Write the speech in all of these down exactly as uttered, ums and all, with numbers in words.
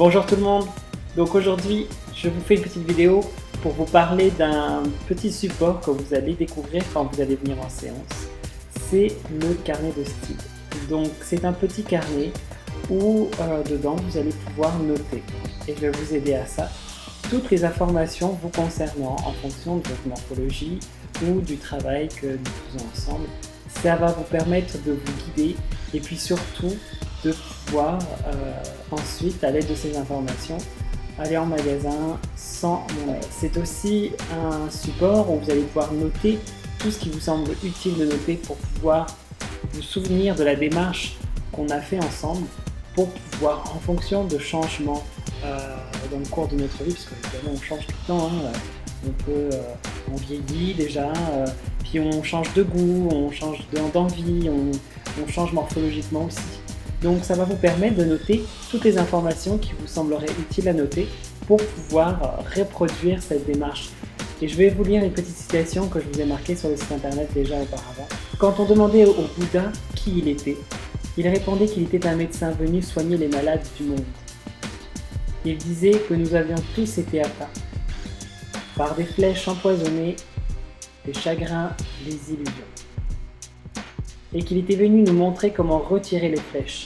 Bonjour tout le monde, donc aujourd'hui je vous fais une petite vidéo pour vous parler d'un petit support que vous allez découvrir quand vous allez venir en séance. C'est le carnet de style. Donc c'est un petit carnet où euh, dedans vous allez pouvoir noter, et je vais vous aider à ça, toutes les informations vous concernant en fonction de votre morphologie ou du travail que nous faisons ensemble. Ça va vous permettre de vous guider et puis surtout de pouvoir euh, ensuite, à l'aide de ces informations, aller en magasin sans mon aide. C'est aussi un support où vous allez pouvoir noter tout ce qui vous semble utile de noter pour pouvoir vous souvenir de la démarche qu'on a fait ensemble, pour pouvoir, en fonction de changements euh, dans le cours de notre vie, parce que évidemment on change tout le temps, hein, on peut, euh, on vieillit déjà, euh, puis on change de goût, on change d'envie, on, on change morphologiquement aussi. Donc ça va vous permettre de noter toutes les informations qui vous sembleraient utiles à noter pour pouvoir reproduire cette démarche. Et je vais vous lire une petite citation que je vous ai marquée sur le site internet déjà auparavant. Quand on demandait au Bouddha qui il était, il répondait qu'il était un médecin venu soigner les malades du monde. Il disait que nous avions tous été atteints par des flèches empoisonnées, des chagrins, des illusions. Et qu'il était venu nous montrer comment retirer les flèches.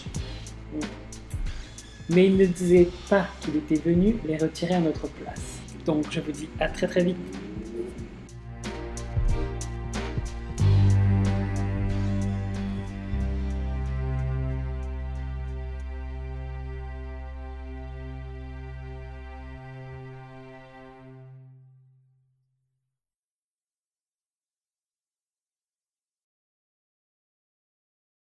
Mais il ne disait pas qu'il était venu les retirer à notre place. Donc je vous dis à très très vite.